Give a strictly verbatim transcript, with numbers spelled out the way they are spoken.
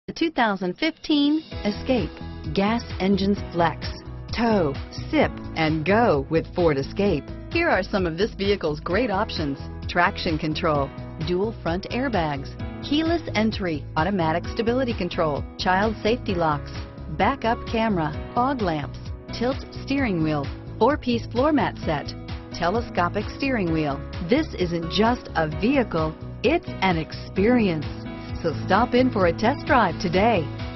The two thousand fifteen Escape. Gas engines flex, tow, sip, and go with Ford Escape. Here are some of this vehicle's great options: traction control, dual front airbags, keyless entry, automatic stability control, child safety locks, backup camera, fog lamps, tilt steering wheel, four-piece floor mat set, telescopic steering wheel. This isn't just a vehicle, it's an experience. So stop in for a test drive today.